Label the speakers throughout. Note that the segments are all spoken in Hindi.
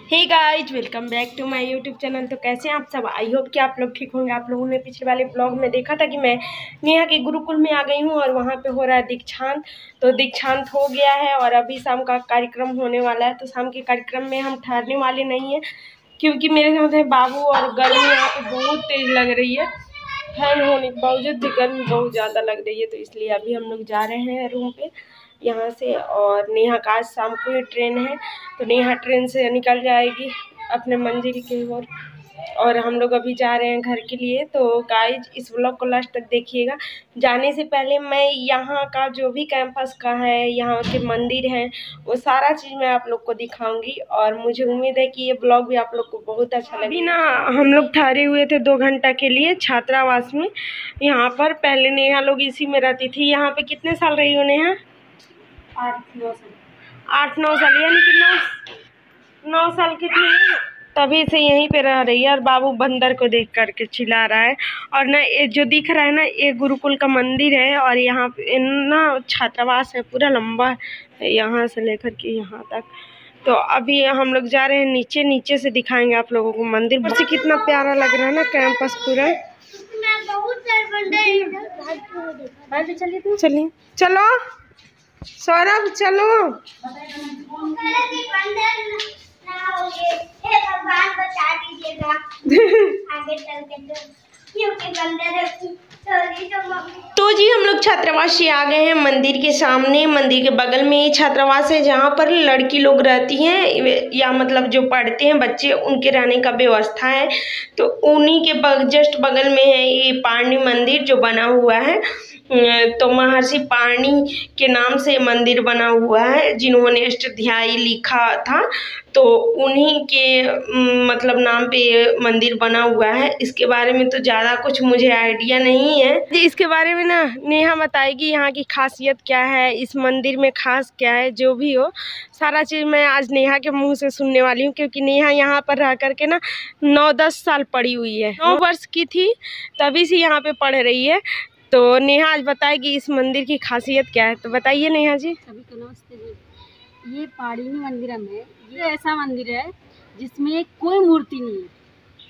Speaker 1: Hey guys, welcome back to my YouTube channel. तो कैसे हैं आप सब? आई होप कि आप लोग ठीक होंगे। आप लोगों ने पिछले वाले ब्लॉग में देखा था कि मैं नेहा के गुरुकुल में आ गई हूँ और वहाँ पे हो रहा है दीक्षांत। तो दीक्षांत हो गया है और अभी शाम का कार्यक्रम होने वाला है। तो शाम के कार्यक्रम में हम ठहरने वाले नहीं हैं क्योंकि मेरे साथ है बाबू और गर्मी यहाँ पे बहुत तेज़ लग रही है। फैन होने के बावजूद भी गर्मी बहुत ज़्यादा लग रही है, तो इसलिए अभी हम लोग जा रहे हैं रूम पे यहाँ से। और नेहा का आज शाम को ही ट्रेन है, तो नेहा ट्रेन से निकल जाएगी अपने मंजिल की ओर और हम लोग अभी जा रहे हैं घर के लिए। तो गाइज, इस व्लॉग को लास्ट तक देखिएगा। जाने से पहले मैं यहाँ का जो भी कैंपस का है, यहाँ के मंदिर हैं, वो सारा चीज़ मैं आप लोग को दिखाऊंगी और मुझे उम्मीद है कि ये ब्लॉग भी आप लोग को बहुत अच्छा लगेगा। अभी ना हम लोग ठहरे हुए थे 2 घंटा के लिए छात्रावास में यहाँ पर। पहले नेहा लोग इसी में रहती थी। यहाँ पे कितने साल रही हो नेहा? 8-9 साल, यानी कि 9 साल की थी तभी से यहीं पे रह रही है। और बाबू बंदर को देख करके चिल्ला रहा है। और ना ये जो दिख रहा है ना, ये गुरुकुल का मंदिर है और यहाँ पे ना छात्रावास है, पूरा लंबा है यहाँ से लेकर के यहाँ तक। तो अभी हम लोग जा रहे हैं नीचे। नीचे से दिखाएंगे आप लोगों को मंदिर। बस कितना प्यारा लग रहा है ना कैंपस पूरा। चलिए चलो सौरभ, चलो।
Speaker 2: भगवान बचा दीजिएगा आगे चल के, क्योंकि
Speaker 1: तो जी हम लोग छात्रावास से आ गए हैं मंदिर के सामने। मंदिर के बगल में ही छात्रावास है जहाँ पर लड़की लोग रहती हैं, या मतलब जो पढ़ते हैं बच्चे, उनके रहने का व्यवस्था है। तो उन्हीं के जस्ट बगल में है ये पारणी मंदिर जो बना हुआ है। तो महर्षि पारणी के नाम से मंदिर बना हुआ है, जिन्होंने अष्टाध्यायी लिखा था, तो उन्हीं के मतलब नाम पे मंदिर बना हुआ है। इसके बारे में तो ज़्यादा कुछ मुझे आइडिया नहीं है। इसके बारे में ना नेहा बताएगी यहाँ की खासियत क्या है, इस मंदिर में खास क्या है। जो भी हो सारा चीज़ मैं आज नेहा के मुंह से सुनने वाली हूँ, क्योंकि नेहा यहाँ पर रह करके ना 9-10 साल पढ़ी हुई है। 9 वर्ष की थी तभी से यहाँ पे पढ़ रही है। तो नेहा आज बताएगी इस मंदिर की खासियत क्या है। तो बताइए नेहा जी।
Speaker 3: सभी को नमस्ते जी। ये पाणिनि मंदिरम है। ये ऐसा मंदिर है जिसमें कोई मूर्ति नहीं है,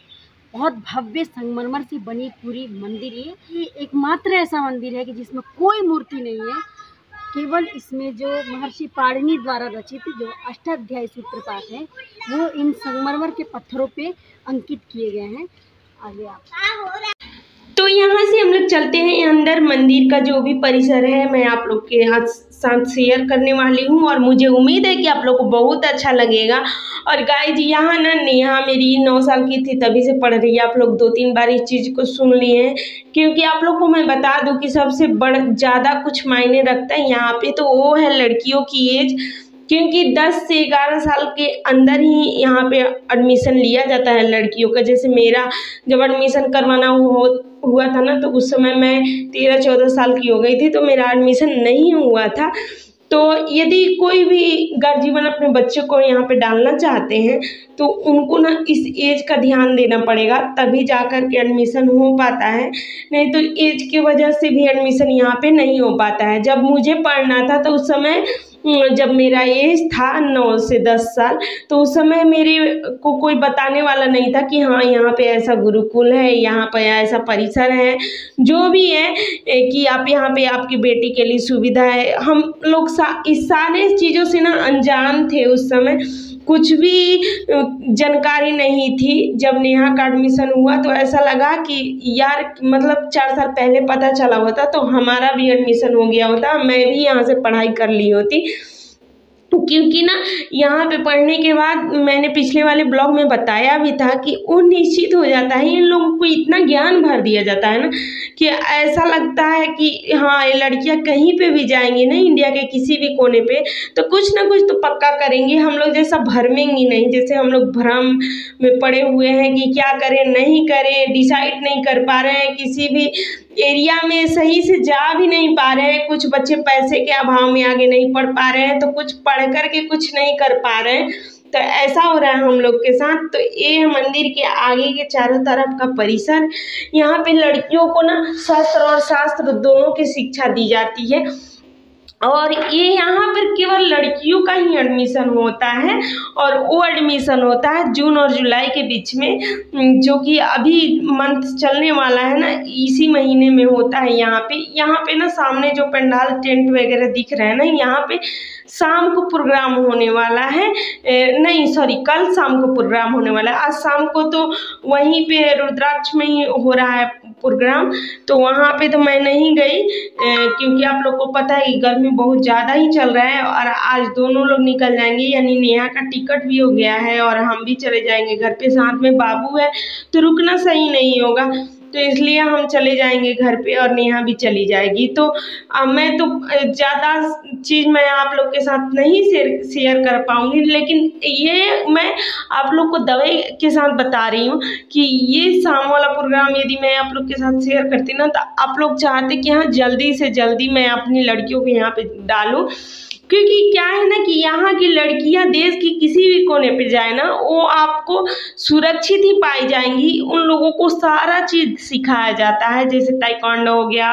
Speaker 3: बहुत भव्य संगमरमर से बनी पूरी मंदिर है। ये एकमात्र ऐसा मंदिर है कि जिसमें कोई मूर्ति नहीं है, केवल इसमें जो महर्षि पाणिनि द्वारा रचित जो अष्टाध्यायी सूत्र पाठ है वो इन संगमरमर के पत्थरों पे अंकित किए गए हैं। आगे आप।
Speaker 1: तो यहाँ से हम लोग चलते हैं अंदर। मंदिर का जो भी परिसर है मैं आप लोग के साथ शेयर करने वाली हूँ और मुझे उम्मीद है कि आप लोग को बहुत अच्छा लगेगा। और गाइज, यहाँ ना नेहा मेरी 9 साल की थी तभी से पढ़ रही है। आप लोग 2-3 बार इस चीज़ को सुन लिए हैं, क्योंकि आप लोग को मैं बता दूँ कि सबसे ज़्यादा कुछ मायने रखता है यहाँ पे, तो वो है लड़कियों की एज। क्योंकि 10 से 11 साल के अंदर ही यहाँ पे एडमिशन लिया जाता है लड़कियों का। जैसे मेरा जब एडमिशन करवाना हुआ था ना, तो उस समय मैं 13-14 साल की हो गई थी, तो मेरा एडमिशन नहीं हुआ था। तो यदि कोई भी गार्जियन अपने बच्चे को यहाँ पे डालना चाहते हैं तो उनको ना इस एज का ध्यान देना पड़ेगा, तभी जा कर के एडमिशन हो पाता है। नहीं तो एज की वजह से भी एडमिशन यहाँ पे नहीं हो पाता है। जब मुझे पढ़ना था तो उस समय जब मेरा एज था 9 से 10 साल, तो उस समय मेरे को कोई बताने वाला नहीं था कि हाँ यहाँ पे ऐसा गुरुकुल है, यहाँ पे ऐसा परिसर है, जो भी है कि आप यहाँ पे आपकी बेटी के लिए सुविधा है। हम लोग इस सारे चीज़ों से ना अनजान थे। उस समय कुछ भी जानकारी नहीं थी। जब नेहा का एडमिशन हुआ तो ऐसा लगा कि यार मतलब 4 साल पहले पता चला होता तो हमारा भी एडमिशन हो गया होता, मैं भी यहाँ से पढ़ाई कर ली होती। क्योंकि ना यहाँ पे पढ़ने के बाद मैंने पिछले वाले ब्लॉग में बताया भी था कि वो निश्चित हो जाता है, इन लोगों को इतना ज्ञान भर दिया जाता है ना कि ऐसा लगता है कि हाँ ये लड़कियाँ कहीं पे भी जाएंगी ना, इंडिया के किसी भी कोने पे, तो कुछ ना कुछ तो पक्का करेंगी। हम लोग जैसा भरमेंगी नहीं, जैसे हम लोग भ्रम में पड़े हुए हैं कि क्या करें नहीं करें, डिसाइड नहीं कर पा रहे हैं, किसी भी एरिया में सही से जा भी नहीं पा रहे हैं। कुछ बच्चे पैसे के अभाव में आगे नहीं पढ़ पा रहे हैं, तो कुछ पढ़ करके कुछ नहीं कर पा रहे हैं। तो ऐसा हो रहा है हम लोग के साथ। तो ये मंदिर के आगे के चारों तरफ का परिसर, यहाँ पे लड़कियों को ना शस्त्र और शास्त्र दोनों की शिक्षा दी जाती है। और ये यहाँ पर केवल लड़कियों का ही एडमिशन होता है और वो एडमिशन होता है जून और जुलाई के बीच में, जो कि अभी मंथ चलने वाला है ना, इसी महीने में होता है। यहाँ पे ना सामने जो पंडाल टेंट वगैरह दिख रहे हैं ना, यहाँ पे शाम को प्रोग्राम होने वाला है, नहीं सॉरी कल शाम को प्रोग्राम होने वाला है। आज शाम को तो वहीं पे रुद्राक्ष में ही हो रहा है प्रोग्राम, तो वहाँ पे तो मैं नहीं गई क्योंकि आप लोग को पता है कि गर्मी बहुत ज़्यादा ही चल रहा है। और आज दोनों लोग निकल जाएंगे, यानी नेहा का टिकट भी हो गया है और हम भी चले जाएंगे घर पे, साथ में बाबू है तो रुकना सही नहीं होगा, तो इसलिए हम चले जाएंगे घर पे और नेहा भी चली जाएगी। तो मैं तो ज़्यादा चीज़ मैं आप लोग के साथ नहीं शेयर कर पाऊँगी, लेकिन ये मैं आप लोग को दवाई के साथ बता रही हूँ कि ये शाम वाला प्रोग्राम यदि मैं आप लोग के साथ शेयर करती ना, तो आप लोग चाहते कि हाँ जल्दी से जल्दी मैं अपनी लड़कियों को यहाँ पे डालूँ, क्योंकि क्या है ना कि यहाँ की लड़कियाँ देश की किसी भी कोने पे जाए ना, वो आपको सुरक्षित ही पाई जाएंगी। उन लोगों को सारा चीज़ सिखाया जाता है, जैसे ताइक्वांडो हो गया,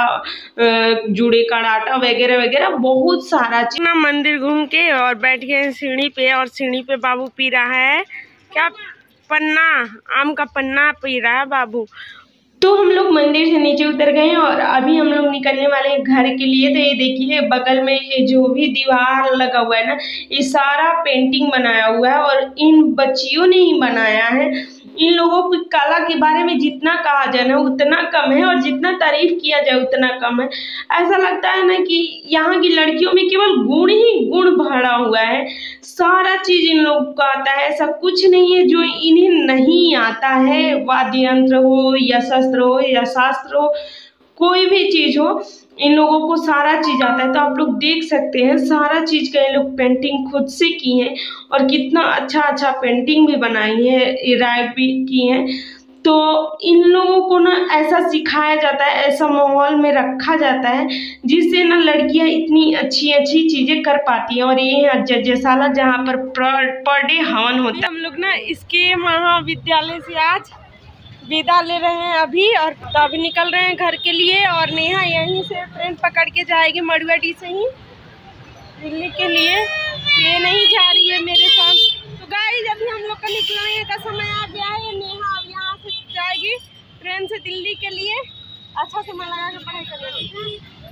Speaker 1: जुड़े कराटा वगैरह वगैरह, बहुत सारा चीज ना। मंदिर घूम के और बैठ गए सीढ़ी पे, और सीढ़ी पे बाबू पी रहा है क्या, पन्ना, आम का पन्ना पी रहा है बाबू। तो हम लोग मंदिर से नीचे उतर गए हैं और अभी हम लोग निकलने वाले हैं घर के लिए। तो ये देखिए बगल में ये जो भी दीवार लगा हुआ है ना, ये सारा पेंटिंग बनाया हुआ है और इन बच्चियों ने ही बनाया है। इन लोगों की कला के बारे में जितना कहा जाए ना उतना कम है, और जितना तारीफ किया जाए उतना कम है। ऐसा लगता है ना कि यहाँ की लड़कियों में केवल गुण ही गुण भरा हुआ है, सारा चीज इन लोगों को आता है, ऐसा कुछ नहीं है जो इन्हें नहीं आता है। वाद्य यंत्र हो या शस्त्र हो या शास्त्र हो, कोई भी चीज हो, इन लोगों को सारा चीज आता है। तो आप लोग देख सकते हैं सारा चीज का ये लोग पेंटिंग खुद से की है और कितना अच्छा अच्छा पेंटिंग भी बनाई है, राइट भी की है। तो इन लोगों को ना ऐसा सिखाया जाता है, ऐसा माहौल में रखा जाता है जिससे ना लड़कियां इतनी अच्छी अच्छी चीजें कर पाती हैं। और ये है जज्ञशाला जहाँ पर पर डे हवन होता है। हम लोग ना इसके महाविद्यालय से आज विदा ले रहे हैं अभी, और तब निकल रहे हैं घर के लिए। और नेहा यहीं से ट्रेन पकड़ के जाएगी मड़ुआडी से ही दिल्ली के लिए, ये नहीं जा रही है मेरे साथ। तो गाइस अभी हम लोग का निकलने का समय आ गया है। नेहा अब यहाँ से जाएगी ट्रेन से दिल्ली के लिए। अच्छा से मन लगा के पढ़ाई करेगी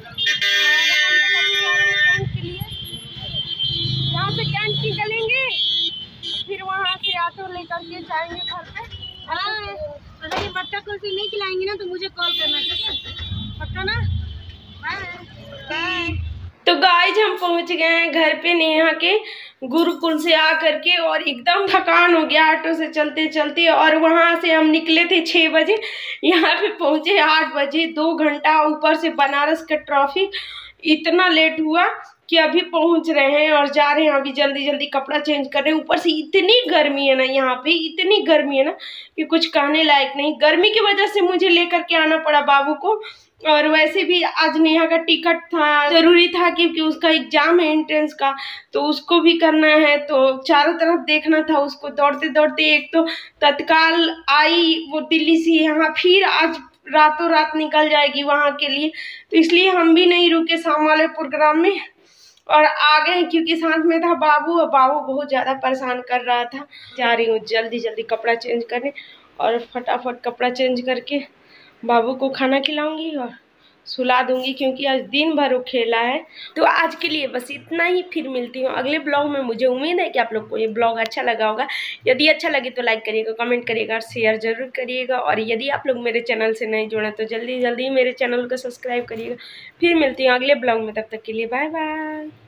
Speaker 1: के लिए। यहाँ से कैंट निकलेंगे, फिर वहाँ से ऑटो लेकर के जाएंगे घर पे। अगर ये बच्चा को फिर नहीं खिलाएंगे ना तो मुझे कॉल करना, ठीक है, पक्का ना? बाय। तो गाइस हम पहुंच गए हैं घर पे नेहा के गुरुकुल से आकर के, और एकदम थकान हो गया ऑटो से चलते चलते। और वहां से हम निकले थे 6 बजे, यहाँ पे पहुंचे 8 बजे। 2 घंटा, ऊपर से बनारस का ट्रैफिक, इतना लेट हुआ कि अभी पहुंच रहे हैं और जा रहे हैं अभी जल्दी जल्दी कपड़ा चेंज कर रहे हैं। ऊपर से इतनी गर्मी है ना यहाँ पे, इतनी गर्मी है ना कि कुछ कहने लायक नहीं। गर्मी की वजह से मुझे लेकर के आना पड़ा बाबू को, और वैसे भी आज नेहा का टिकट था, जरूरी था क्योंकि उसका एग्जाम है एंट्रेंस का, तो उसको भी करना है, तो चारों तरफ देखना था उसको। दौड़ते दौड़ते एक तो तत्काल आई वो दिल्ली से यहाँ, फिर आज रातों रात निकल जाएगी वहाँ के लिए, तो इसलिए हम भी नहीं रुके शाम वाले प्रोग्राम में और आ गए, क्योंकि साथ में था बाबू, और बाबू बहुत ज़्यादा परेशान कर रहा था। जा रही हूँ जल्दी जल्दी कपड़ा चेंज करने, और फटाफट कपड़ा चेंज करके बाबू को खाना खिलाऊंगी और सुला दूंगी, क्योंकि आज दिन भर वो खेला है। तो आज के लिए बस इतना ही, फिर मिलती हूँ अगले ब्लॉग में। मुझे उम्मीद है कि आप लोग को ये ब्लॉग अच्छा लगा होगा। यदि अच्छा लगे तो लाइक करिएगा, कमेंट करिएगा और शेयर जरूर करिएगा। और यदि आप लोग मेरे चैनल से नहीं जुड़ा तो जल्दी जल्दी मेरे चैनल को सब्सक्राइब करिएगा। फिर मिलती हूँ अगले ब्लॉग में, तब तक के लिए बाय बाय।